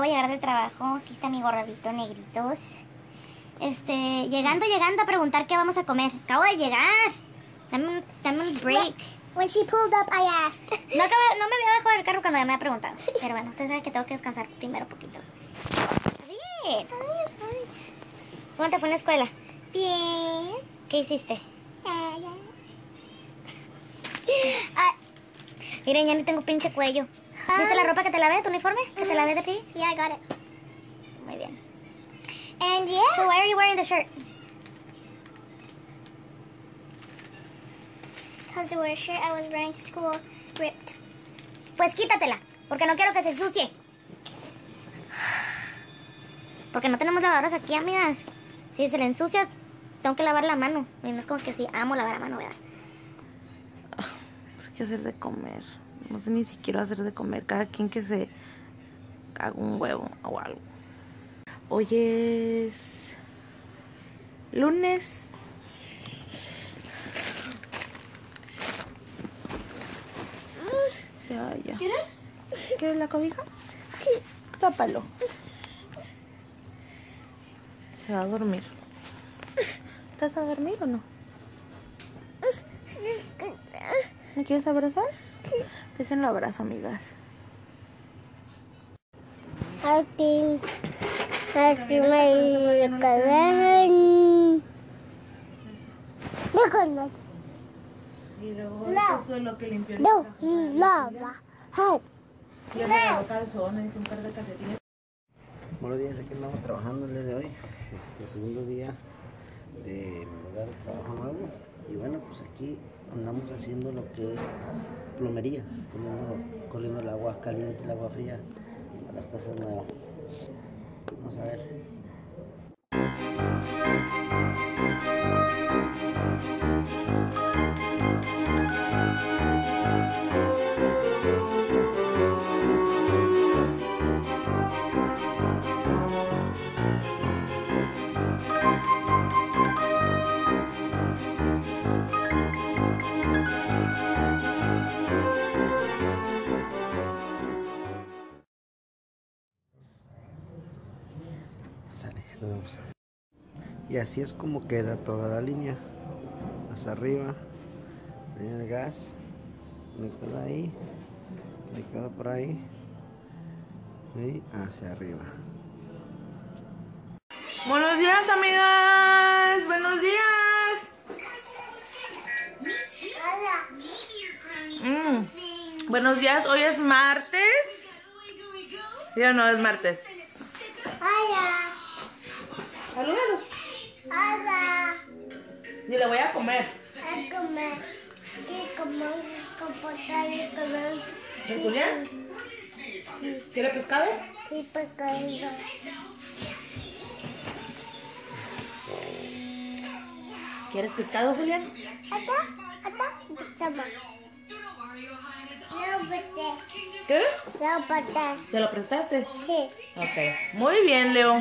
de llegar del trabajo. Aquí está mi gordito negritos. Llegando a preguntar qué vamos a comer. Acabo de llegar. Dame un break. When she pulled up, I asked. No me había dejado el carro cuando ya me había preguntado. Pero bueno, usted sabe que tengo que descansar primero un poquito. Bien. ¿Cómo te fue en la escuela? Bien. ¿Qué hiciste? Miren, ya no tengo pinche cuello. ¿Viste la ropa que te lavé, tu uniforme? ¿Que te lavé de ti? Yeah, I got it. Muy bien. And yeah. So why are you wearing the shirt? Because to wear a shirt I was wearing to school ripped. Pues quítatela, porque no quiero que se ensucie. Porque no tenemos lavadoras aquí, amigas. Si se le ensucia, tengo que lavar la mano. Y no es como que sí, amo lavar la mano, ¿verdad? No sé qué hacer de comer. No sé ni siquiera hacer de comer. Cada quien que se haga un huevo o algo. Hoy es lunes. Ya. ¿Quieres la cobija? Sí. Tápalo. Se va a dormir. ¿Estás a dormir o no? ¿Me quieres abrazar? Déjenlo abrazo, amigas. I think my color. Y luego No. esto es lo que limpió. No, lava. Hey. Y le regaló calzones, un par de calcetines. Buenos días, aquí andamos trabajando el día de hoy. Segundo día de mi lugar de trabajo nuevo. Y bueno, pues aquí andamos haciendo lo que es plomería, corriendo el agua caliente, el agua fría a las casas nuevas. Vamos a ver. Sale, nos vemos. Y así es como queda toda la línea. Hasta arriba. Línea de gas. Conectada ahí. Conectada por ahí. Y hacia arriba. Buenos días, amigas. Buenos días. Buenos días. Hoy es martes. ¿Sí o no es martes? Hola. Salúdalos. Hola. Y le voy a comer. A comer. Y comer. Comportar y comer. ¿El Julián? ¿Quiere pescado? Y pescado. ¿Quieres pescado, Julián? Toma. No, pate. ¿Qué? No, pate. ¿Se lo prestaste? Sí. Ok. Muy bien, Leo.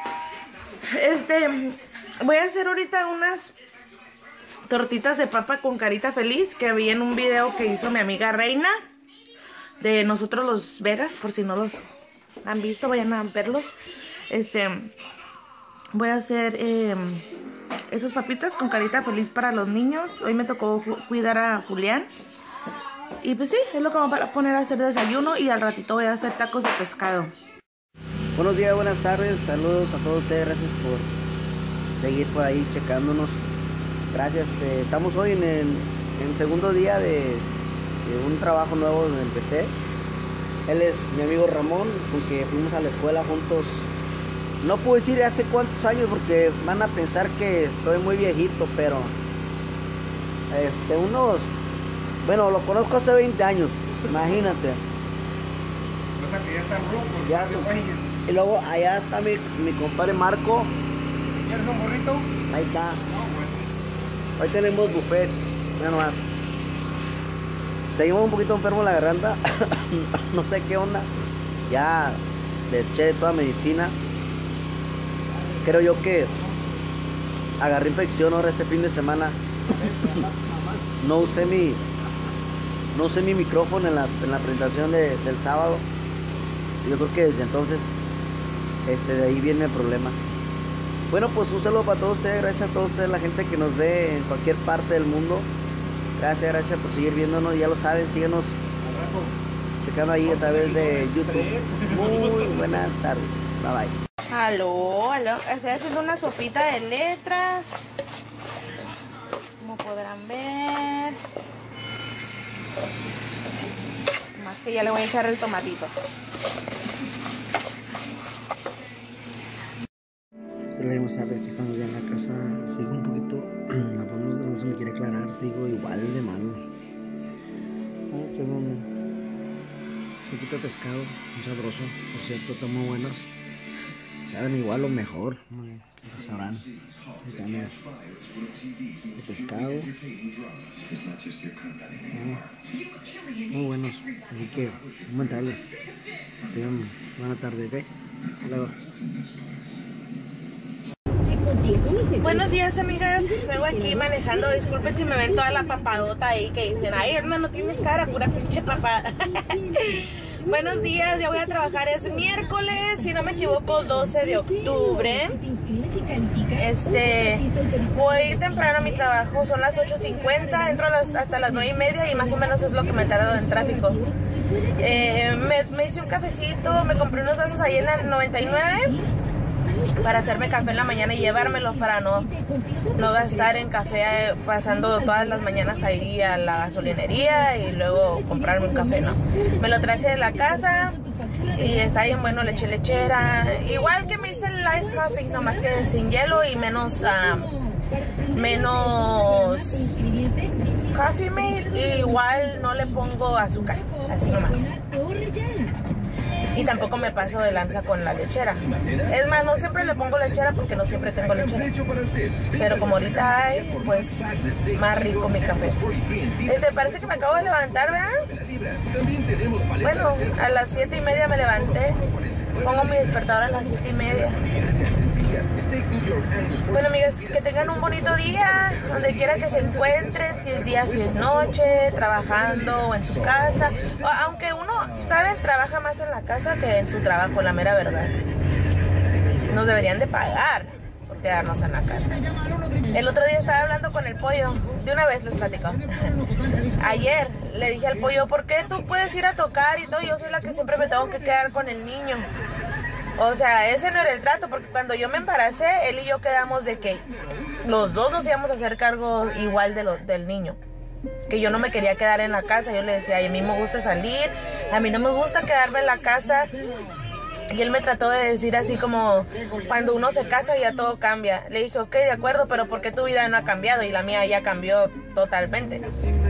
Voy a hacer ahorita unas tortitas de papa con carita feliz que vi en un video que hizo mi amiga Reina de Nosotros los Vegas, por si no los han visto, vayan a verlos. Voy a hacer esas papitas con carita feliz para los niños. Hoy me tocó cuidar a Julián. Y pues sí, es lo que vamos a poner a hacer desayuno. Y al ratito voy a hacer tacos de pescado. Buenos días, buenas tardes, saludos a todos ustedes, gracias por seguir por ahí checándonos. Gracias, estamos hoy en el segundo día de un trabajo nuevo donde empecé. Él es mi amigo Ramón, con que fuimos a la escuela juntos. No puedo decir hace cuántos años porque van a pensar que estoy muy viejito, pero bueno, lo conozco hace 20 años, imagínate. O sea que ya están rucos, Ya, y luego allá está mi compadre Marco. ¿Quieres un burrito? Ahí está. No, bueno. Hoy tenemos buffet. Mira nomás. Seguimos un poquito enfermo la garganta. No sé qué onda. Ya le eché toda medicina. Creo yo que agarré infección ahora este fin de semana. No usé mi micrófono en la presentación del sábado. Yo creo que desde entonces de ahí viene el problema. Bueno, pues un saludo para todos ustedes, gracias a todos ustedes, la gente que nos ve en cualquier parte del mundo. Gracias por seguir viéndonos, ya lo saben, síguenos checando ahí a través de YouTube. Muy buenas tardes, bye bye. Aló, estoy haciendo una sopita de letras, como podrán ver. Más que ya le voy a echar el tomatito. Buenas tardes, aquí estamos ya en la casa. Sigo un poquito, la voz no se me quiere aclarar, sigo igual de malo. Tengo un poquito de pescado, muy sabroso, por cierto, están muy buenos. Saben igual o mejor, que sabrán. De pescado. Muy buenos, así que comentarles. Tengan buena tarde, ¿ok? Hasta luego. Buenos días, amigas. Vengo aquí manejando. Disculpen si me ven toda la papadota ahí que dicen, ay, Edna, no tienes cara, pura pinche papada. Buenos días, ya voy a trabajar. Es miércoles, si no me equivoco, 12 de octubre. Voy temprano a mi trabajo, son las 8:50, entro hasta las 9:30 y más o menos es lo que me he tardado en tráfico. Me hice un cafecito, me compré unos vasos ahí en la 99 para hacerme café en la mañana y llevármelo para no gastar en café pasando todas las mañanas ahí a la gasolinería y luego comprarme un café, ¿no? Me lo traje de la casa y está bien bueno, le eché lechera, igual que me hice el ice coffee, nomás que sin hielo y menos coffee mate, y igual no le pongo azúcar, así nomás. Y tampoco me paso de lanza con la lechera. Es más, no siempre le pongo lechera porque no siempre tengo lechera. Pero como ahorita hay, pues más rico mi café. Parece que me acabo de levantar, ¿verdad? Bueno, a las 7:30 me levanté. Pongo mi despertador a las 7:30. Bueno, amigas, que tengan un bonito día, donde quiera que se encuentren, si es día, si es noche, trabajando o en su casa. Aunque uno, ¿saben? Trabaja más en la casa que en su trabajo, la mera verdad. Nos deberían de pagar por quedarnos en la casa. El otro día estaba hablando con el pollo, de una vez les platico. Ayer le dije al pollo, ¿por qué tú puedes ir a tocar y todo? Yo soy la que siempre me tengo que quedar con el niño. O sea, ese no era el trato, porque cuando yo me embaracé, él y yo quedamos de que los dos nos íbamos a hacer cargo igual del niño. Que yo no me quería quedar en la casa, yo le decía, a mí me gusta salir, a mí no me gusta quedarme en la casa. Y él me trató de decir así como, cuando uno se casa ya todo cambia. Le dije, ok, de acuerdo, pero ¿por qué tu vida no ha cambiado? Y la mía ya cambió totalmente.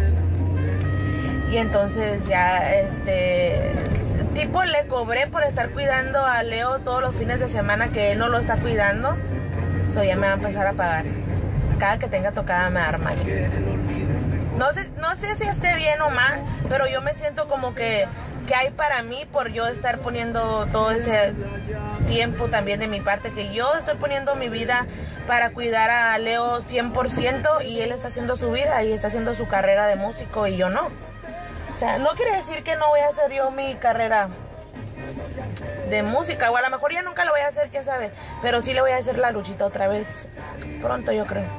Y entonces ya, tipo le cobré por estar cuidando a Leo todos los fines de semana que él no lo está cuidando. So ya me va a empezar a pagar. Cada que tenga tocada me va a dar mal. No sé si esté bien o mal, pero yo me siento como que hay para mí por yo estar poniendo todo ese tiempo también de mi parte, que yo estoy poniendo mi vida para cuidar a Leo 100% y él está haciendo su vida y está haciendo su carrera de músico y yo no. O sea, no quiere decir que no voy a hacer yo mi carrera de música, o a lo mejor ya nunca lo voy a hacer, quién sabe, pero sí le voy a hacer la luchita otra vez, pronto yo creo.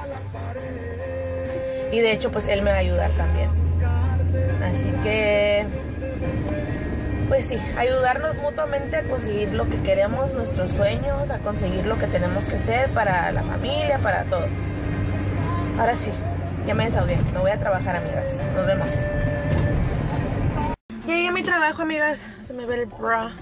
Y de hecho pues él me va a ayudar también. Así que, pues sí, ayudarnos mutuamente a conseguir lo que queremos, nuestros sueños, a conseguir lo que tenemos que hacer para la familia, para todo. Ahora sí, ya me desahogué, me voy a trabajar, amigas, nos vemos. Llegué a mi trabajo, amigas. Se me ve el bra.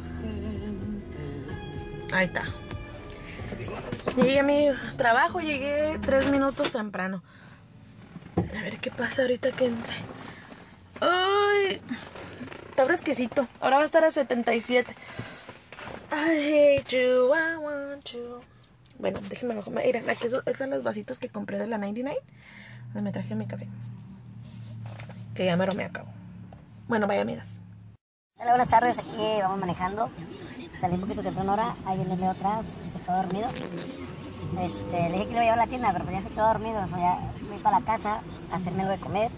Ahí está. Llegué a mi trabajo, llegué 3 minutos temprano. A ver qué pasa ahorita que entre. ¡Ay! Está fresquecito. Ahora va a estar a 77. I hate you, I want you. Bueno, déjenme bajar. Miren, aquí están los vasitos que compré de la 99. Donde me traje mi café. Que ya me acabo. Bueno, vaya, amigas. Hola, buenas tardes, aquí vamos manejando. Salí un poquito temprano ahora, ahí viene Leo atrás, se quedó dormido. Le dije que lo iba a llevar a la tienda, pero ya se quedó dormido. O sea, ya fui para la casa a hacerme algo de comer.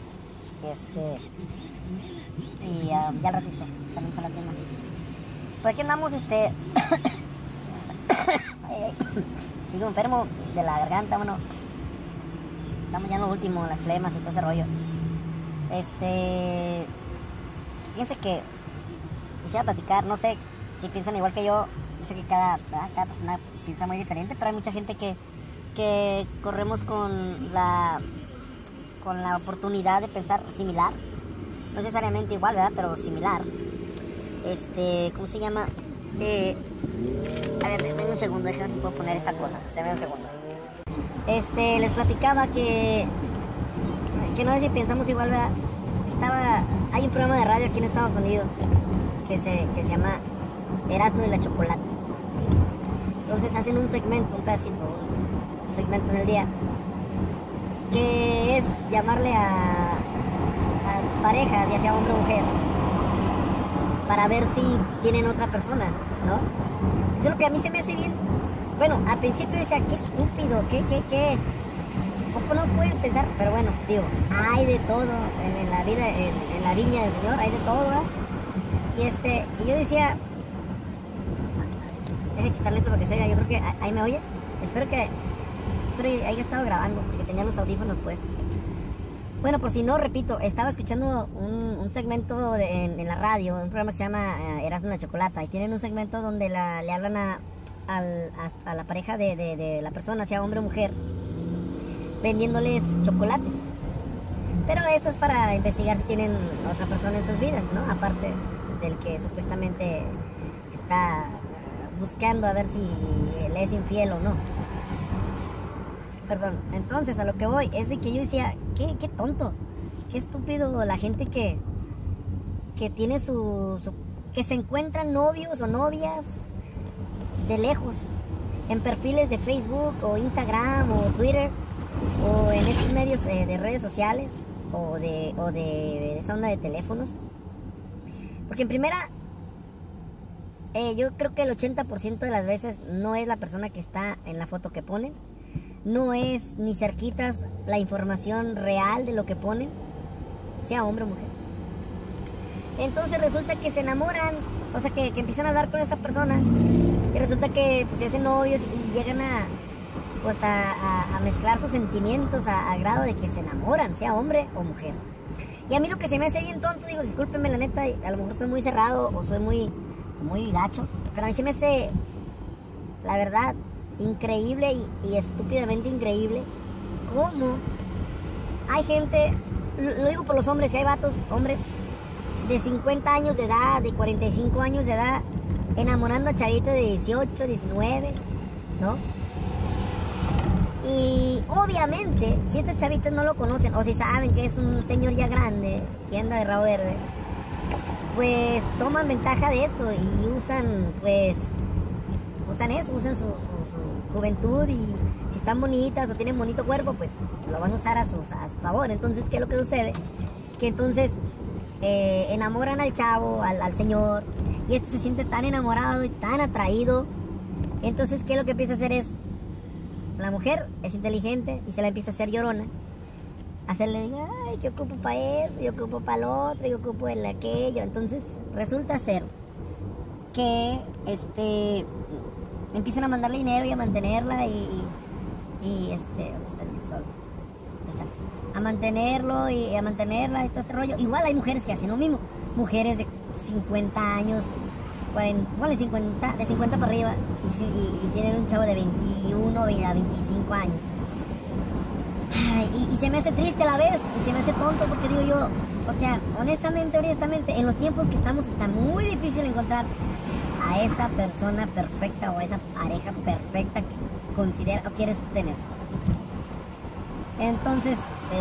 Y ya al ratito salimos a la tienda. Pues aquí andamos, Sigo enfermo de la garganta, bueno. Estamos ya en lo último, las flemas y todo ese rollo. Fíjense que quisiera platicar, no sé si piensan igual que yo sé que cada persona piensa muy diferente, pero hay mucha gente que corremos con la oportunidad de pensar similar, no necesariamente igual, ¿verdad? Pero similar. ¿Cómo se llama? A ver, denme un segundo, déjenme ver si puedo poner esta cosa, denme un segundo. Les platicaba que no sé si pensamos igual, ¿verdad? Hay un programa de radio aquí en Estados Unidos que se llama Erasmo y la Chocolata. Entonces hacen un segmento, un segmento en el día, que es llamarle a sus parejas, ya sea hombre o mujer, para ver si tienen otra persona, ¿no? Eso es lo que a mí se me hace bien. Bueno, al principio decía, qué estúpido, qué. Poco no puedes pensar, pero bueno, digo, hay de todo en la vida, en la viña del Señor, hay de todo, ¿verdad? Y yo decía, déjame quitarle esto porque se oiga, yo creo que ahí me oye. Espero que haya estado grabando, porque tenía los audífonos puestos. Bueno, por si no, repito, estaba escuchando un segmento en la radio, un programa que se llama Erasmo y la Chocolata, y tienen un segmento donde le hablan a la pareja de la persona, sea hombre o mujer, vendiéndoles chocolates. Pero esto es para investigar si tienen otra persona en sus vidas, ¿no? Aparte del que supuestamente está buscando a ver si le es infiel o no. Perdón, entonces a lo que voy es de que yo decía, qué tonto, qué estúpido la gente que tiene que se encuentran novios o novias de lejos, en perfiles de Facebook o Instagram o Twitter, o en estos medios de redes sociales, o de esa onda de teléfonos. Porque en primera, yo creo que el 80% de las veces no es la persona que está en la foto que ponen, no es ni cerquitas la información real de lo que ponen, sea hombre o mujer. Entonces resulta que se enamoran, o sea que empiezan a hablar con esta persona, y resulta que pues, se hacen novios y llegan a mezclar sus sentimientos a grado de que se enamoran, sea hombre o mujer. Y a mí lo que se me hace bien tonto, digo, discúlpenme la neta, a lo mejor soy muy cerrado o soy muy gacho, pero a mí se me hace, la verdad, increíble y estúpidamente increíble cómo hay gente, lo digo por los hombres, que hay vatos, hombres de 50 años de edad, de 45 años de edad, enamorando a chavitos de 18, 19, ¿no? Y obviamente, si estas chavitas no lo conocen, o si saben que es un señor ya grande, que anda de rabo verde, pues toman ventaja de esto y usan su juventud, y si están bonitas o tienen bonito cuerpo, pues lo van a usar a su favor. Entonces, ¿qué es lo que sucede? Que entonces enamoran al chavo, al señor, y este se siente tan enamorado y tan atraído. Entonces, ¿qué es lo que empieza a hacer? Es, la mujer es inteligente y se la empieza a hacer llorona, hacerle, ay, yo ocupo para esto, yo ocupo para lo otro, yo ocupo el aquello. Entonces resulta ser que empiezan a mandarle dinero y a mantenerla ¿dónde está el sol? A mantenerlo y a mantenerla y todo ese rollo. Igual hay mujeres que hacen lo mismo, mujeres de 50 años, 40, de 50 para arriba, y tienen un chavo de 21 a 25 años. Ay, y se me hace triste a la vez, y se me hace tonto, porque digo yo, o sea, honestamente, en los tiempos que estamos está muy difícil encontrar a esa persona perfecta o a esa pareja perfecta que considera o quieres tú tener. Entonces,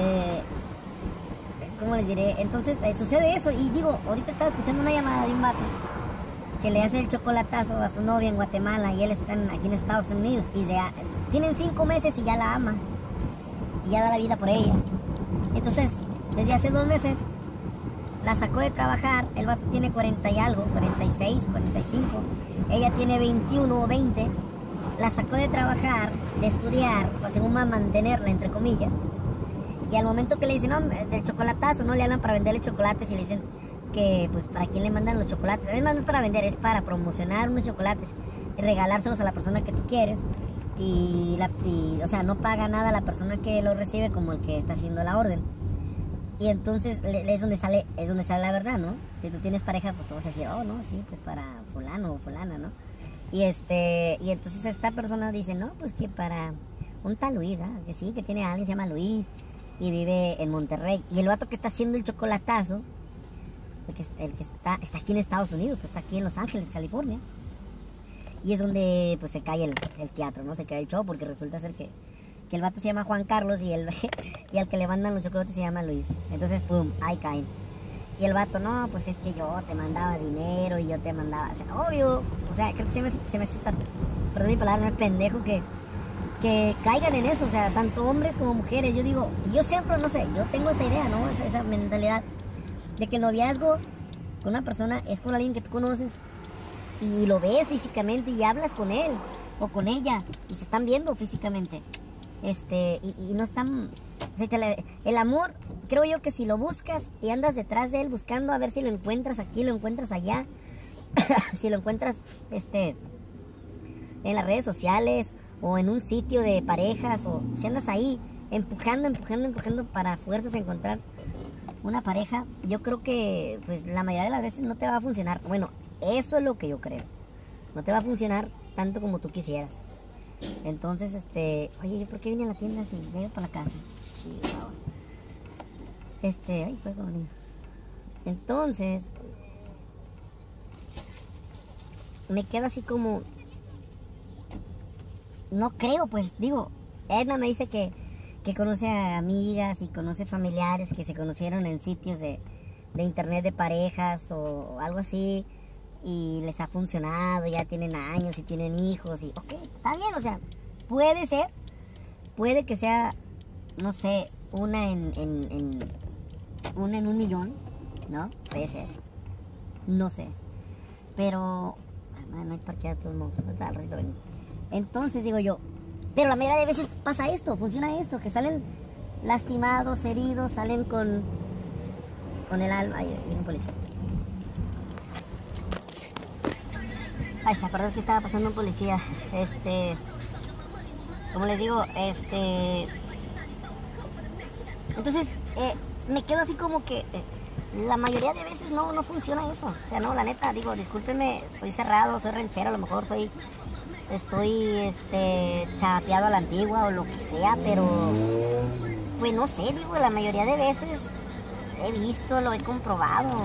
¿cómo les diré? Entonces sucede eso, y digo, ahorita estaba escuchando una llamada de un vato que le hace el chocolatazo a su novia en Guatemala, y él está aquí en Estados Unidos, y tienen 5 meses y ya la ama, y ya da la vida por ella. Entonces, desde hace 2 meses, la sacó de trabajar, el vato tiene 40 y algo, 46, 45, ella tiene 21 o 20, la sacó de trabajar, de estudiar, pues según va a mantenerla, entre comillas, y al momento que le dicen, no, del chocolatazo, no le hablan para venderle chocolates, y le dicen que, pues, para quién le mandan los chocolates. Además, no es para vender, es para promocionar unos chocolates. regalárselos a la persona que tú quieres. O sea, no paga nada la persona que lo recibe como el que está haciendo la orden. Y entonces es donde sale la verdad, ¿no? Si tú tienes pareja, pues tú vas a decir, oh, no, sí, pues para fulano o fulana, ¿no? Y entonces esta persona dice, no, pues que para un tal Luis, que sí, que tiene a alguien, se llama Luis, y vive en Monterrey. Y el vato que está haciendo el chocolatazo, el que está aquí en Estados Unidos, pues está aquí en Los Ángeles, California. Y es donde pues se cae el teatro, ¿no? Se cae el show, porque resulta ser que el vato se llama Juan Carlos y al que le mandan los chocolates se llama Luis. Entonces, pum, ahí caen. Y el vato, no, pues es que yo te mandaba dinero y yo te mandaba, o sea, obvio, o sea, creo que se me hace estar, perdón mi palabra, me pendejo que caigan en eso, o sea, tanto hombres como mujeres. Yo digo, y yo siempre, no sé, yo tengo esa idea, ¿no? Esa mentalidad de que el noviazgo con una persona es con alguien que tú conoces y lo ves físicamente y hablas con él o con ella y se están viendo físicamente. Y no están, o sea, el amor, creo yo que si lo buscas y andas detrás de él buscando a ver si lo encuentras aquí, lo encuentras allá, si lo encuentras en las redes sociales o en un sitio de parejas, o si andas ahí empujando para fuerzas encontrar una pareja, yo creo que pues la mayoría de las veces no te va a funcionar. Bueno, eso es lo que yo creo, no te va a funcionar tanto como tú quisieras. Entonces, oye, ¿yo por qué vine a la tienda si llego para la casa? Chihuahua. Ay, fue como niño. Entonces, me quedo así como, no creo, pues, digo, Edna me dice que conoce a amigas y conoce familiares que se conocieron en sitios de internet de parejas o algo así, y les ha funcionado, ya tienen años y tienen hijos, y ok, está bien, o sea, puede que sea, no sé, una en un millón, ¿no? Puede ser, no sé, pero no hay parqueado de todos modos, al ratito vengo. Entonces digo yo, pero la mayoría de veces pasa esto, funciona esto, que salen lastimados, heridos, salen con el alma. Ay, viene un policía. Ay, se acuerdas que estaba pasando un policía. Como les digo, entonces me quedo así como que la mayoría de veces no funciona eso. O sea, no, la neta, digo, discúlpenme, soy cerrado, soy ranchero, a lo mejor estoy chapeado a la antigua o lo que sea, pero pues no sé, digo, la mayoría de veces he visto, lo he comprobado,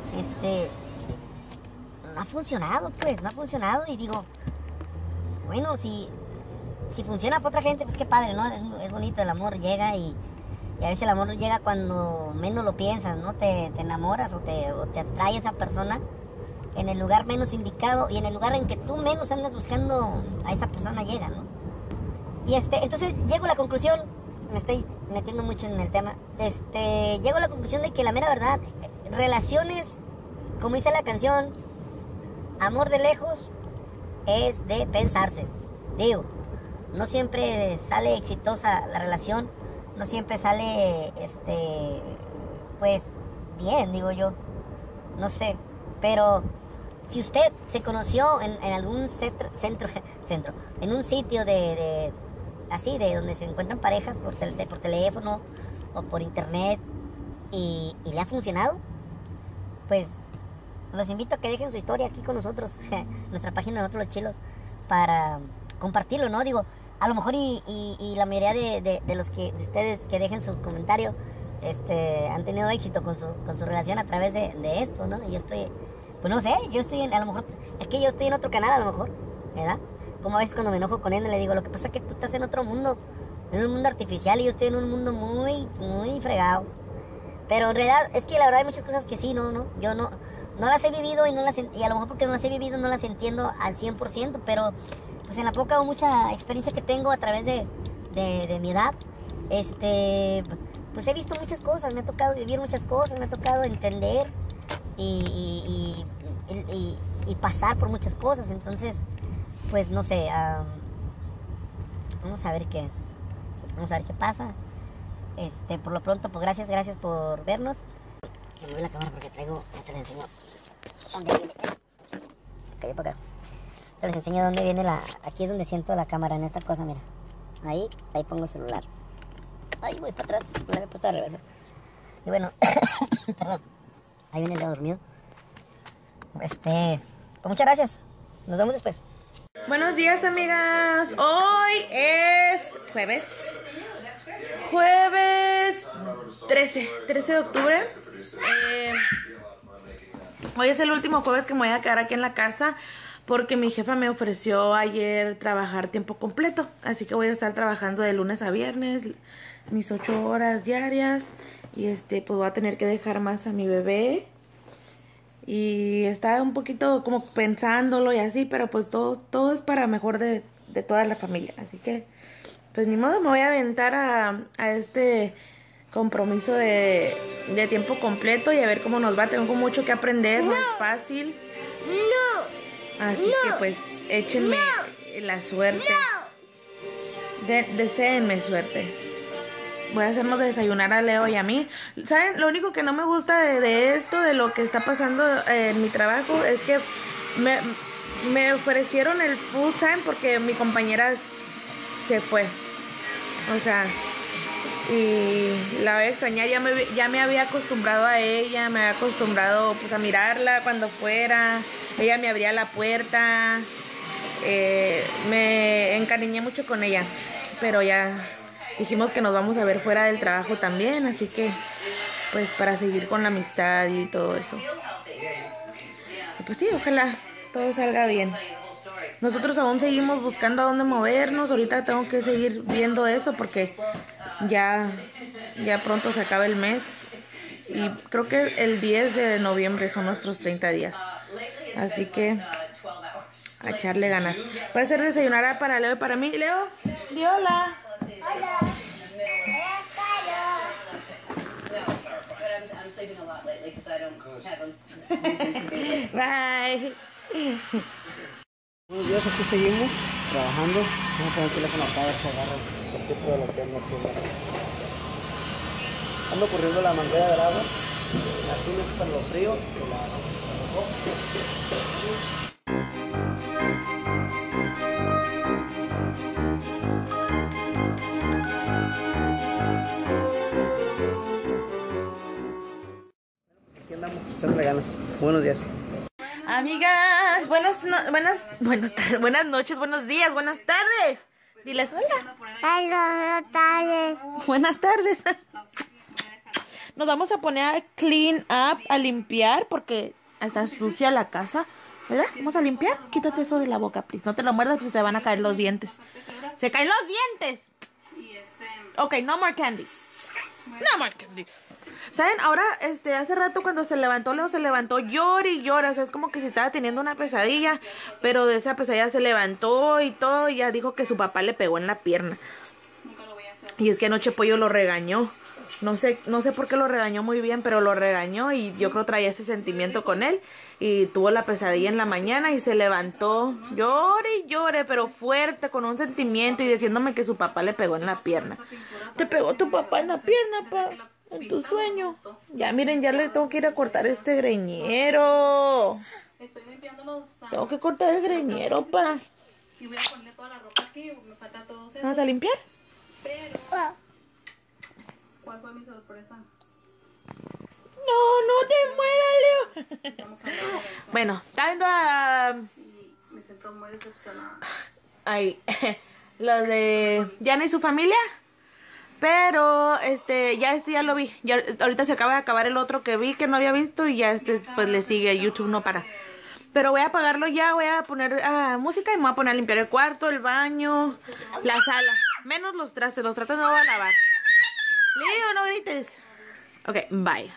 no ha funcionado, pues, no ha funcionado. Y digo, bueno, si funciona para otra gente, pues qué padre, ¿no? Es bonito, el amor llega y a veces el amor llega cuando menos lo piensas, ¿no? Te enamoras o te atrae esa persona en el lugar menos indicado, y en el lugar en que tú menos andas buscando a esa persona llega, ¿no? Y entonces llego a la conclusión, me estoy metiendo mucho en el tema, llego a la conclusión de que la mera verdad, relaciones, como dice la canción, amor de lejos es de pensarse. Digo, no siempre sale exitosa la relación, no siempre sale, pues, bien, digo yo, no sé, pero si usted se conoció en algún centro, en un sitio así, de donde se encuentran parejas por teléfono o por internet, y le ha funcionado, pues los invito a que dejen su historia aquí con nosotros, nuestra página de Nosotros los Chilos, para compartirlo, ¿no? Digo, a lo mejor y la mayoría de ustedes que dejen su comentario han tenido éxito con su relación a través de esto, ¿no? Y yo estoy, pues no sé, a lo mejor, es que yo estoy en otro canal a lo mejor, ¿verdad? Como a veces cuando me enojo con él le digo, lo que pasa es que tú estás en otro mundo, en un mundo artificial, y yo estoy en un mundo muy, muy fregado. Pero en realidad, es que la verdad hay muchas cosas que sí, yo no las he vivido, y a lo mejor porque no las he vivido no las entiendo al 100%, pero pues en la poca o mucha experiencia que tengo a través de mi edad, pues he visto muchas cosas, me ha tocado vivir muchas cosas, me ha tocado entender y pasar por muchas cosas. Entonces, pues no sé, vamos a ver qué pasa. Por lo pronto, pues gracias por vernos. Se me ve la cámara porque traigo, ya te la enseño. ¿Dónde viene? Cayó para acá. Les enseño dónde viene la... Aquí es donde siento la cámara, en esta cosa, mira. Ahí pongo el celular. Ahí voy para atrás, me la había puesto de reversa. Y bueno, perdón. Ahí viene el dedo dormido. Pues muchas gracias. Nos vemos después. Buenos días, amigas. Hoy es jueves 13 de octubre. Hoy es el último jueves que me voy a quedar aquí en la casa porque mi jefa me ofreció ayer trabajar tiempo completo. Así que voy a estar trabajando de lunes a viernes, mis 8 horas diarias. Y pues voy a tener que dejar más a mi bebé. Y estaba un poquito como pensándolo y así, pero pues todo es para mejor de toda la familia. Así que, pues ni modo, me voy a aventar a este compromiso de tiempo completo y a ver cómo nos va. Tengo mucho que aprender, no es fácil. No. Así que pues échenme la suerte. Deséenme suerte. Voy a hacernos desayunar a Leo y a mí. ¿Saben? Lo único que no me gusta de esto, de lo que está pasando en mi trabajo, es que me ofrecieron el full time porque mi compañera se fue. O sea, y la voy a extrañar. Ya me había acostumbrado a ella, me había acostumbrado pues a mirarla cuando fuera. Ella me abría la puerta. Me encariñé mucho con ella, pero ya... Dijimos que nos vamos a ver fuera del trabajo también, así que pues para seguir con la amistad y todo eso. Y pues sí, ojalá todo salga bien. Nosotros aún seguimos buscando a dónde movernos. Ahorita tengo que seguir viendo eso porque ya pronto se acaba el mes. Y creo que el 10 de noviembre son nuestros 30 días. Así que a echarle ganas. Voy a hacer desayunar para Leo y para mí. Leo, di hola. Hola. Bye. Buenos días, aquí seguimos trabajando. Vamos a poner el teléfono acá, a ver si agarra porque todo lo que ando haciendo. Ando corriendo la manguera del agua. La azul es para lo frío y la roja. Aquí andamos, echándole ganas. Buenos días. Amigas, buenas noches, buenos días, buenas tardes. Diles hola. Hola, tardes. Buenas tardes. Nos vamos a poner a clean up, a limpiar porque está sucia la casa, ¿verdad? Vamos a limpiar. Quítate eso de la boca, please. No te lo muerdas porque te van a caer los dientes. ¡Se caen los dientes! Ok, no more candy. No more candy. ¿Saben? Ahora, hace rato cuando se levantó, Leo se levantó, llora y llora. O sea, es como que si estaba teniendo una pesadilla. Pero de esa pesadilla se levantó y todo. Y ya dijo que su papá le pegó en la pierna. Y es que anoche Pollo lo regañó. No sé por qué lo regañó muy bien, pero lo regañó. Y yo creo traía ese sentimiento con él. Y tuvo la pesadilla en la mañana y se levantó. Llore y llore, pero fuerte, con un sentimiento. Y diciéndome que su papá le pegó en la pierna. Te pegó tu papá en la pierna, pa. En tu sueño. Ya, miren, ya le tengo que ir a cortar este greñero. Estoy limpiando los... Tengo que cortar el greñero, pa. Y voy a ponerle toda la ropa aquí, me falta todo eso. ¿Vas a limpiar? Pero... ¿Cuál fue mi sorpresa? No te mueras, Leo. Vamos a hablar de eso. Bueno, está viendo a... Y me siento muy decepcionada. Ay, los de Yana y su familia. Pero, ya lo vi. Ya, ahorita se acaba de acabar el otro que vi que no había visto. Y ya pues le sigue. YouTube no para. Pero voy a apagarlo ya. Voy a poner música y me voy a poner a limpiar el cuarto, el baño, la sala. Menos los trastes. Los trastes no voy a lavar. Leo, no grites. Ok, bye.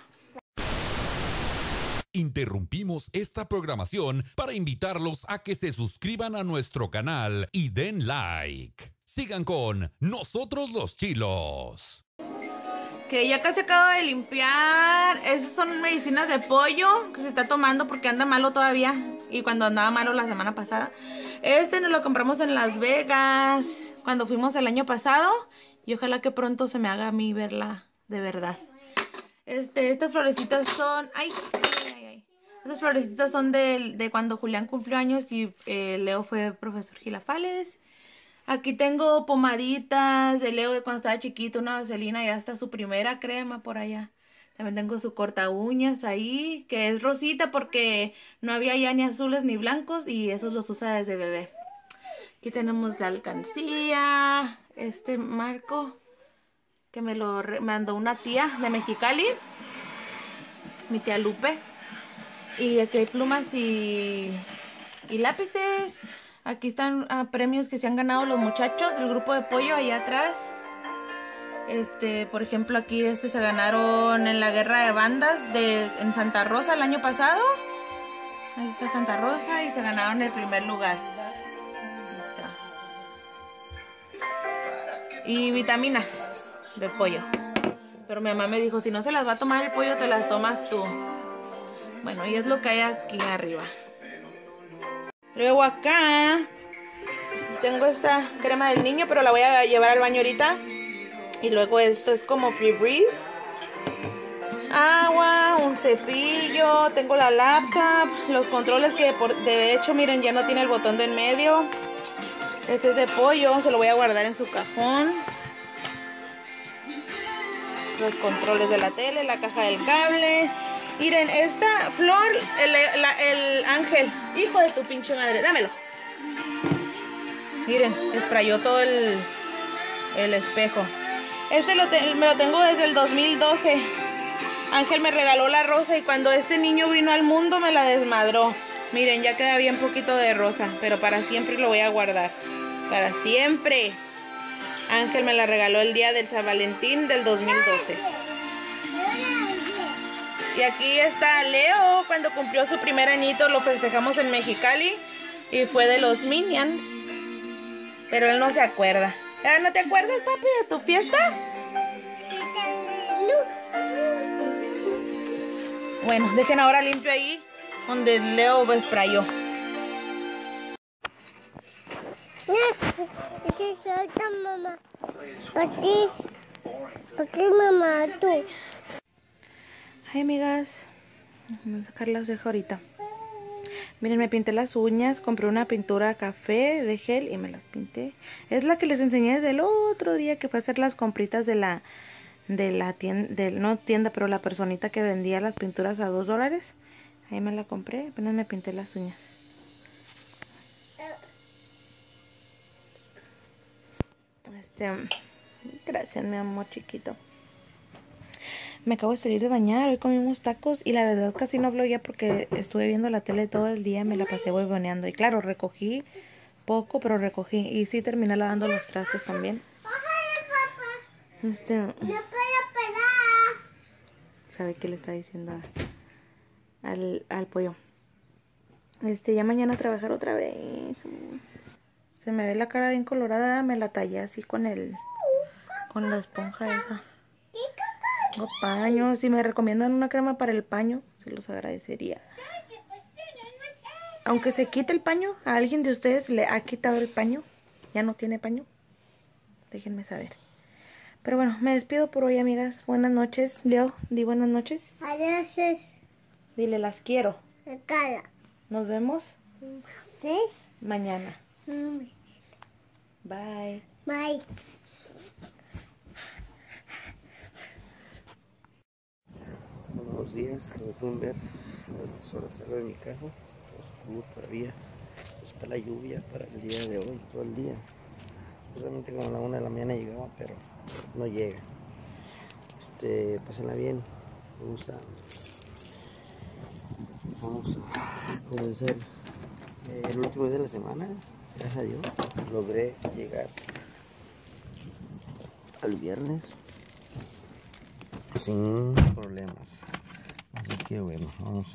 Interrumpimos esta programación para invitarlos a que se suscriban a nuestro canal y den like. Sigan con Nosotros los Chilos. Que ya casi acabo de limpiar. Esas son medicinas de Pollo que se está tomando porque anda malo todavía. Y cuando andaba malo la semana pasada. Nos lo compramos en Las Vegas cuando fuimos el año pasado. Y ojalá que pronto se me haga a mí verla de verdad. Estas florecitas son... Ay. Estas florecitas son de cuando Julián cumplió años y Leo fue profesor Girafales. Aquí tengo pomaditas de Leo de cuando estaba chiquito, una vaselina, ya está su primera crema por allá. También tengo su corta uñas ahí, que es rosita porque no había ya ni azules ni blancos y esos los usa desde bebé. Aquí tenemos la alcancía, este marco que me lo mandó una tía de Mexicali, mi tía Lupe. Y aquí hay plumas y lápices. Aquí están premios que se han ganado los muchachos del grupo de pollo allá atrás. Por ejemplo, aquí se ganaron en la guerra de bandas en Santa Rosa el año pasado. Ahí está Santa Rosa y se ganaron el primer lugar. Y vitaminas del pollo. Pero mi mamá me dijo, si no se las va a tomar el pollo, te las tomas tú. Bueno, y es lo que hay aquí arriba. Luego acá tengo esta crema del niño, pero la voy a llevar al baño ahorita. Y luego esto es como Free Breeze. Agua, un cepillo, tengo la laptop, los controles que de hecho, miren, ya no tiene el botón de en medio. Este es de pollo, se lo voy a guardar en su cajón. Los controles de la tele, la caja del cable. Miren, esta flor, el ángel, hijo de tu pinche madre, dámelo. Miren, sprayó todo el espejo. Me lo tengo desde el 2012. Ángel me regaló la rosa y cuando este niño vino al mundo me la desmadró. Miren, ya queda bien poquito de rosa, pero para siempre lo voy a guardar. Para siempre. Ángel me la regaló el día del San Valentín del 2012. Y aquí está Leo, cuando cumplió su primer añito, lo festejamos en Mexicali y fue de los Minions. Pero él no se acuerda. ¿No te acuerdas, papi, de tu fiesta? Bueno, dejen ahora limpio ahí donde Leo sprayó. Se suelta, mamá. Aquí, mamá, tú. Ay, amigas, voy a sacar las cejas ahorita. Miren, me pinté las uñas, compré una pintura café de gel y me las pinté. Es la que les enseñé desde el otro día que fue a hacer las compritas de la tienda, no tienda, pero la personita que vendía las pinturas a $2. Ahí me la compré, apenas me pinté las uñas. Gracias, mi amor chiquito. Me acabo de salir de bañar, hoy comimos tacos y la verdad casi no vlogué porque estuve viendo la tele todo el día, me la pasé huevoneando. Y claro, recogí poco, pero recogí. Y sí terminé lavando los trastes también. No puedo pegar. ¿Sabe qué le está diciendo al pollo? Ya mañana a trabajar otra vez. Se me ve la cara bien colorada, me la tallé así con la esponja esa. Tengo paños, si me recomiendan una crema para el paño, se los agradecería. Aunque se quite el paño, ¿a alguien de ustedes le ha quitado el paño? ¿Ya no tiene paño? Déjenme saber. Pero bueno, me despido por hoy, amigas. Buenas noches. Leo, di buenas noches. Adiós. Dile, las quiero. Cara. Nos vemos ¿Sí? mañana. Bye. Bye. Buenos días, como pueden ver, las horas salgo de mi casa, oscuro todavía, está la lluvia para el día de hoy, todo el día. Solamente como a la 1 de la mañana llegaba, pero no llega. Pásenla bien, vamos a comenzar el último día de la semana, gracias a Dios, logré llegar al viernes sin problemas, así que bueno,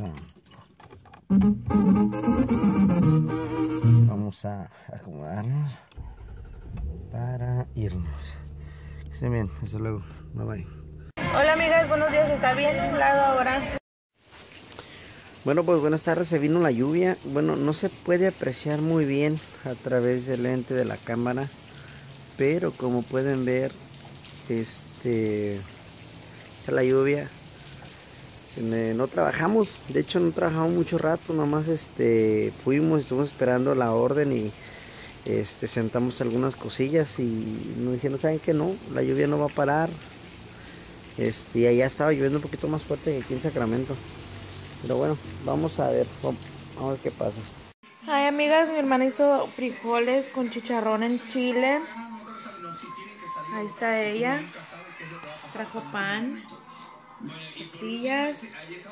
vamos a acomodarnos para irnos. Que estén bien, hasta luego, bye bye. Hola amigas, buenos días, ¿está bien nublado ahora? Bueno, pues buenas tardes, se vino la lluvia. Bueno, no se puede apreciar muy bien a través del lente de la cámara, pero como pueden ver, está la lluvia No trabajamos, de hecho no trabajamos mucho rato, nomás fuimos, estuvimos esperando la orden y sentamos algunas cosillas y nos dijeron, ¿saben qué? No, la lluvia no va a parar. Y allá estaba lloviendo un poquito más fuerte que aquí en Sacramento. Pero bueno, vamos a ver qué pasa. Ay, amigas, mi hermana hizo frijoles con chicharrón en chile. Ahí está ella. Trajo pan, tortillas.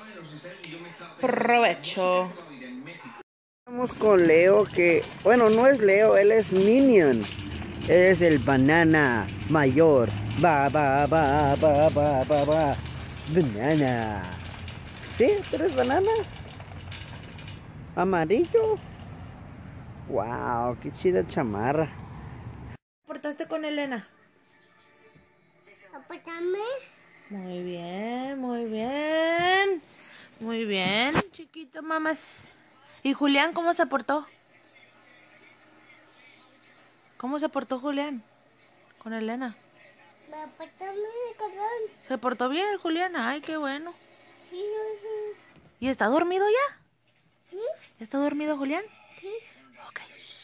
Provecho. Estamos con Leo, que, bueno, no es Leo, él es Minion. Él es el banana mayor. Banana. ¿Sí? ¿Tú eres banana? ¿Amarillo? Wow, qué chida chamarra. ¿Te portaste con Elena? Apártame. Muy bien, muy bien. Muy bien, chiquito, mamás. ¿Y Julián cómo se portó? ¿Cómo se portó Julián con Elena? Apártame, cabrón. ¿Se portó bien el Julián? Ay, qué bueno. Sí, no, ¿Y está dormido ya? sí, ¿Ya está dormido Julián? sí. Ok.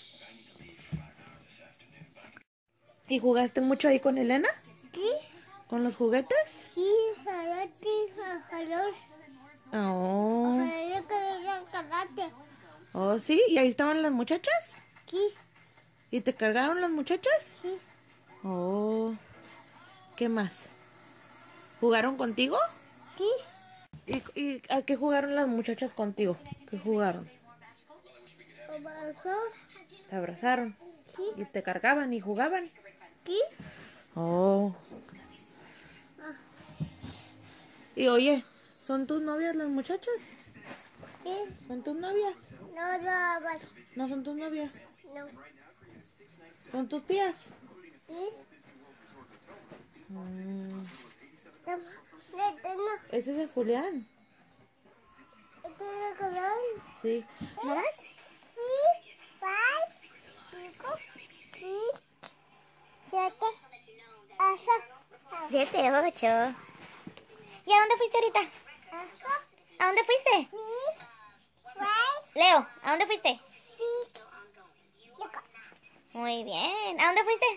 ¿Y jugaste mucho ahí con Elena? Sí, ¿Con los juguetes? sí, jalón. Oh. Cagate. Oh, sí. ¿Y ahí estaban las muchachas? Sí, ¿Y te cargaron las muchachas? sí. Oh. ¿Qué más? ¿Jugaron contigo? Sí, ¿Y a qué jugaron las muchachas contigo? ¿Qué jugaron? abrazó. ¿Te abrazaron? ¿Y te cargaban y jugaban? Sí, Oh. Y oye, ¿son tus novias las muchachas? sí. ¿Son tus novias? No, no, ¿No son tus novias? no. ¿Son tus tías? Sí, Mm, no. ese es de Julián. Este es jalón. Sí. ¿No más? Sí, 5, 6, 7, 8. 7, 8. ¿Y a dónde fuiste ahorita? ¿A dónde fuiste? Leo, ¿a dónde fuiste? Muy bien. ¿A dónde fuiste?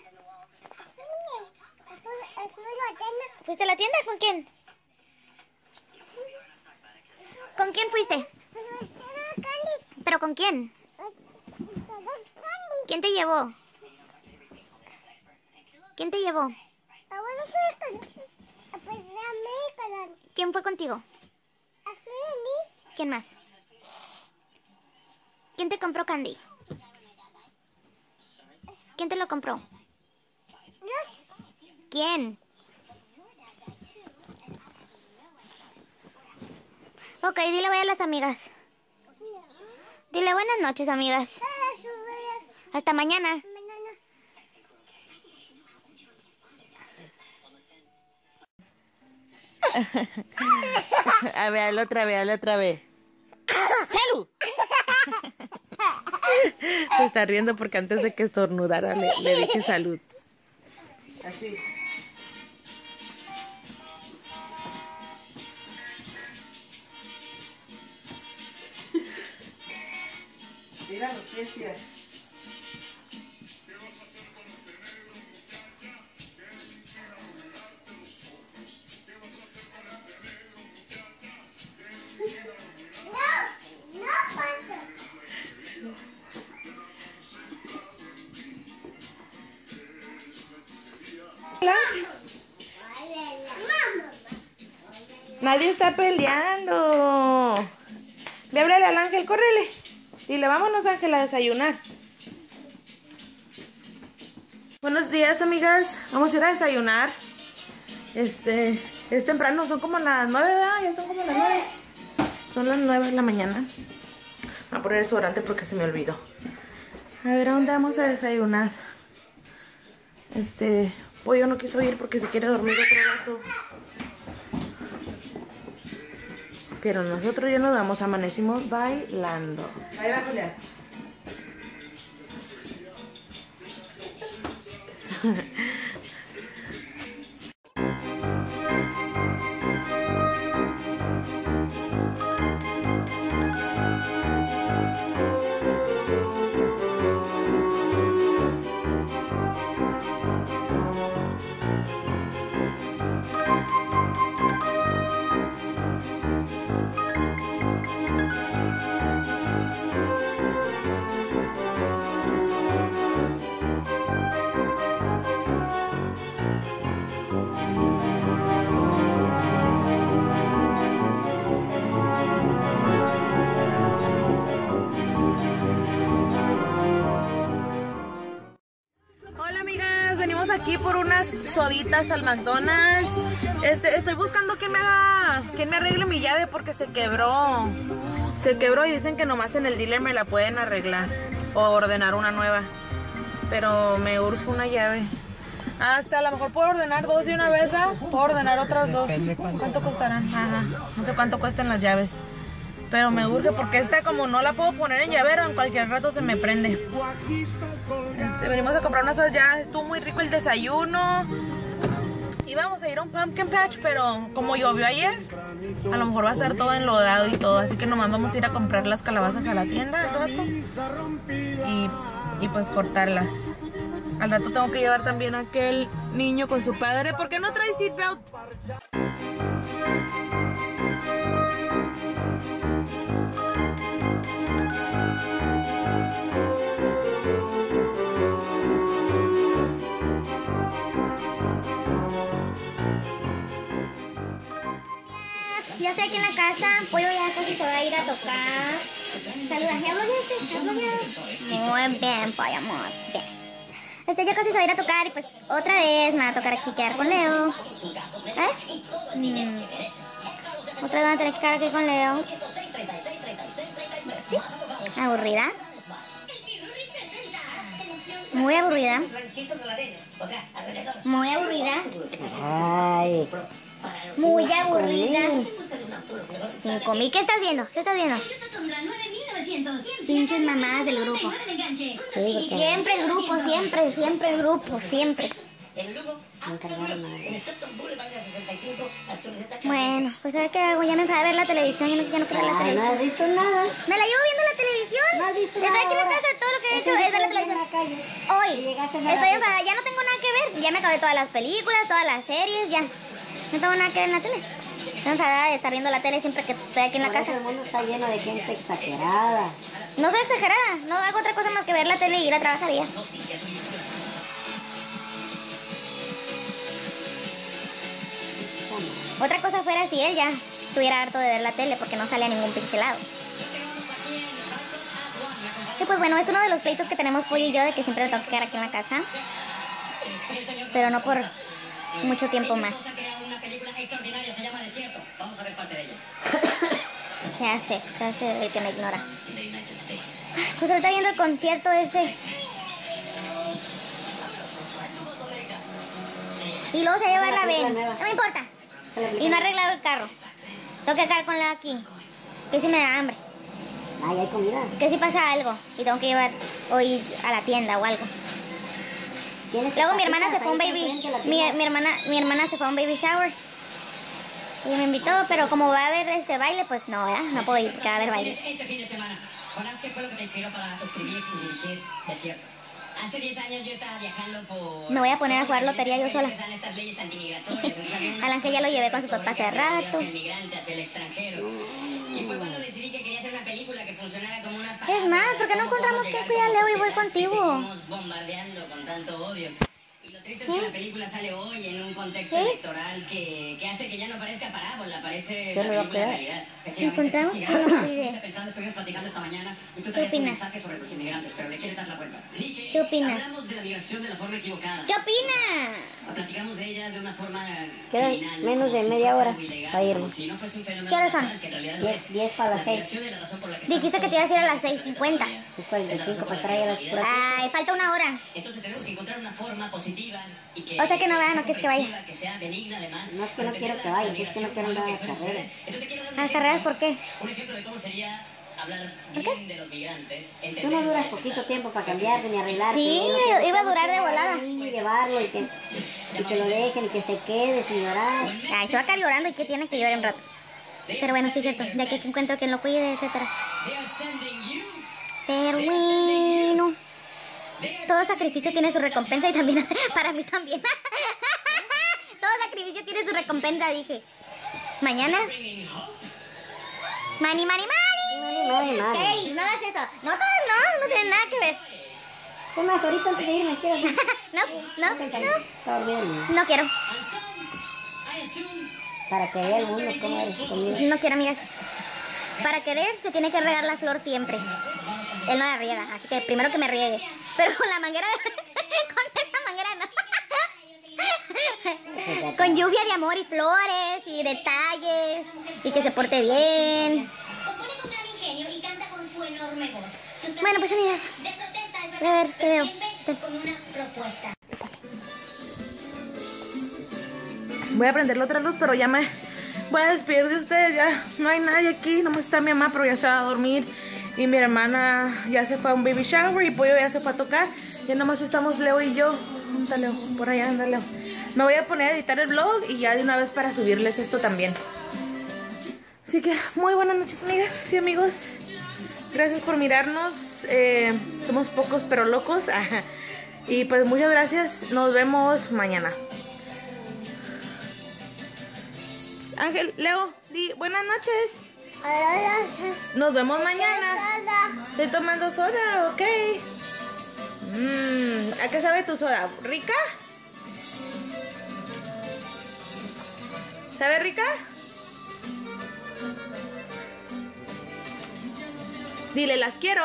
¿Fuiste a la tienda? ¿Con quién? ¿Con quién fuiste? ¿Pero con quién? ¿Quién te llevó? ¿Quién te llevó? ¿Quién fue contigo? ¿Quién más? ¿Quién te compró candy? ¿Quién te lo compró? ¿Quién? Ok, dile bye a las amigas. Dile buenas noches, amigas. Hasta mañana. A ver, otra vez. ¡Salud! Se está riendo porque antes de que estornudara le dije salud. Así. Mira los pies, tía. Nadie está peleando. Ve, ábrele al Ángel, córrele. Dile, vámonos, Ángel, a desayunar. Buenos días, amigas. Vamos a ir a desayunar. Es temprano, son como las 9, ¿verdad? Ya son como las 9. Son las 9 de la mañana. Voy a poner el sobrante porque se me olvidó. A ver, ¿a dónde vamos a desayunar? Pollo no quiso ir porque se quiere dormir otro rato. Pero nosotros ya nos vamos, amanecimos bailando. Ahí va, Julián. papitas al McDonald's. Estoy buscando quién me arregle mi llave porque se quebró. Se quebró y dicen que nomás en el dealer me la pueden arreglar o ordenar una nueva. Pero me urge una llave. Hasta a lo mejor puedo ordenar 2 de una vez, ¿va? Puedo ordenar otras 2. ¿Cuánto costarán? Ajá. No sé cuánto cuestan las llaves. Pero me urge porque esta como no la puedo poner en llavero, en cualquier rato se me prende. Venimos a comprar unas ya. Estuvo muy rico el desayuno. Íbamos a ir a un pumpkin patch, pero como llovió ayer, a lo mejor va a estar todo enlodado y todo. Así que nomás vamos a ir a comprar las calabazas a la tienda al rato. Y pues cortarlas. Al rato tengo que llevar también a aquel niño con su padre. ¿Por qué no trae seatbelt? Ya estoy aquí en la casa. Pollo ya casi se va a ir a tocar. Saluda, muy bien, pollo, muy bien. Ya casi se va a ir a tocar y pues otra vez me va a tocar aquí quedar con Leo. Otra vez van a tener que quedar aquí con Leo. ¿Sí? ¿Aburrida? Muy aburrida. Muy aburrida. Ay. Muy aburrida. 5,000. ¿Qué estás viendo? ¿Qué estás viendo? Pinches mamadas del grupo. Sí, Siempre el grupo, siempre el grupo, siempre. Bueno, pues a ver qué hago. Ya me enfadé a ver la televisión. Ya no quiero ver la televisión. ¿No has visto nada? ¿Me la llevo viendo la televisión? No has visto Estoy nada. aquí en la casa, todo lo que he hecho es ver la televisión. Hoy estoy enfadada, ya no tengo nada que ver. Ya me acabé todas las películas, todas las series, ya. No tengo nada que ver en la tele. Estoy enfadada de estar viendo la tele siempre que estoy aquí en la casa. El mundo está lleno de gente exagerada. No soy exagerada, no hago otra cosa más que ver la tele y ir a trabajar ya. Otra cosa fuera si él ya estuviera harto de ver la tele porque no sale a ningún pinche lado. Y pues bueno, es uno de los pleitos que tenemos Pollo y yo de que siempre le tengo que quedar aquí en la casa. Pero no por mucho tiempo más. Se hace el que me ignora. Pues ahorita viendo el concierto ese. Y luego se va a llevar la ven. No me importa. Y no ha arreglado el carro. Tengo que quedar con la aquí. Que si me da hambre. Ay, hay comida. Que si pasa algo. Y tengo que llevar hoy a la tienda o algo. Luego mi hermana se fue a un baby. Mi hermana se fue a un baby shower. Y me invitó, pero como va a haber este baile, pues no, ¿verdad? No puedo ir porque va a haber baile. Este fin de semana, Jonás, ¿qué fue lo que te inspiró para escribir y dirigir Desierto? Hace 10 años yo estaba viajando por... Me voy a poner a jugar lotería yo sola. Estas leyes antimigratorias. Al Ángel ya lo llevé con su papá hace rato. Hacia el migrante, hacia el extranjero. Y fue cuando decidí que quería hacer una película que funcionara como una... Es más, ¿por qué no encontramos que cuida a Leo y voy contigo? Seguimos bombardeando con tanto odio. Y lo triste es que la película sale hoy en un contexto electoral que hace que ya no parezca parábola, parece la película de realidad. Encontramos que lo cuide. Estuvimos platicando esta mañana y tú traes un mensaje sobre los inmigrantes, pero le quieres dar la vuelta. Sí, que ¿qué opinas? Hablamos de la migración de la forma equivocada. ¿Qué opinas? Platicamos de ella de una forma Quedan criminal, menos de media hora para irnos. si no fuese un fenómeno ¿Qué horas son? natural, que en realidad lo es. 10 para las 6. Migración es la razón por la que Dijiste que te ibas a ir a las 6:50. 6:45 para estar ahí a las puras. Ay, falta una hora. Entonces tenemos que encontrar una forma positiva y que... O sea que no vaya, no quieres que vaya. Que sea benigna además. No es que no quiero que vaya, es que no quiero andar a las carreras. ¿A carreras por qué? Un ejemplo de cómo sería hablar bien de los migrantes. Tú no duras poquito tiempo para cambiarte ni arreglarte. Sí, iba a durar de volada. Y llevarlo y que lo dejen y que se quede sin llorar. Ay, se va a quedar llorando y que tiene que llorar un rato. Pero bueno, sí es cierto, de aquí que encuentro quien lo cuide, etcétera. Pero bueno, todo sacrificio tiene su recompensa y también para mí también. Todo sacrificio tiene su recompensa, dije. Mañana. Mani. Hey, no hagas eso. No tiene nada que ver. ¿Qué más? Ahorita antes de irme, ¿quieres? No quiero. Para que vea el mundo cómo eres conmigo. No quiero, amigas. Para querer se tiene que regar la flor siempre. Él no la riega, así que primero que me riegue. Pero con la manguera con esa manguera no. Con lluvia de amor y flores y detalles y que se porte bien. Compone con gran ingenio y canta con su enorme voz. Sus Bueno, pues amigas, de protesta es a ver, ¿qué veo? siempre con una propuesta. Voy a prender la otra luz, pero ya me voy a despedir de ustedes. Ya no hay nadie aquí, nomás está mi mamá, pero ya se va a dormir. Y mi hermana ya se fue a un baby shower y Pollo ya se fue a tocar. Ya nomás estamos Leo y yo. ¿Dónde está Leo? Por allá anda Leo. Me voy a poner a editar el vlog y ya de una vez para subirles esto también. Así que muy buenas noches, amigas y amigos. Gracias por mirarnos. Somos pocos pero locos. Y pues muchas gracias. Nos vemos mañana. Ángel, Leo, di buenas noches. Nos vemos mañana. Estoy tomando soda, ok. ¿A qué sabe tu soda? ¿Rica? ¿Sabe rica? Dile, las quiero.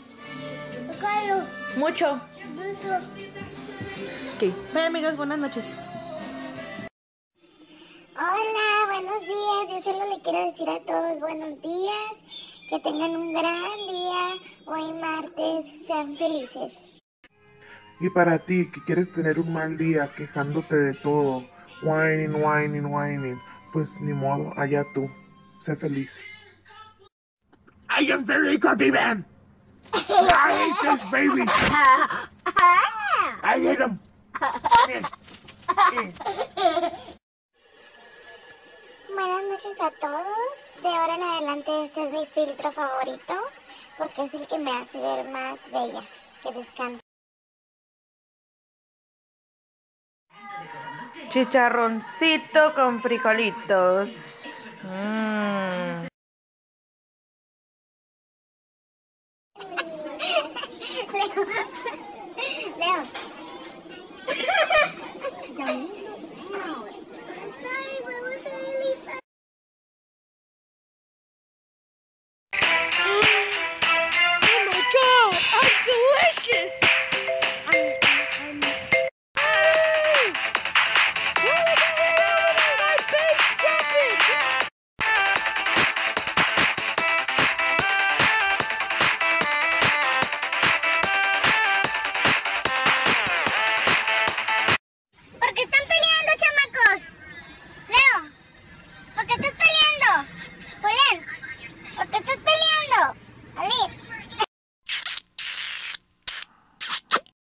Mucho. Ok, bye amigas, buenas noches. Hola, buenos días. Yo solo le quiero decir a todos buenos días. Que tengan un gran día. Hoy martes. Sean felices. Y para ti que quieres tener un mal día quejándote de todo, whining, pues ni modo, allá tú. Sé feliz. I am Federico Piven. I hate this baby. I hate him. Buenas noches a todos. De ahora en adelante este es mi filtro favorito porque es el que me hace ver más bella. Que descanse. Chicharroncito con frijolitos. Leo.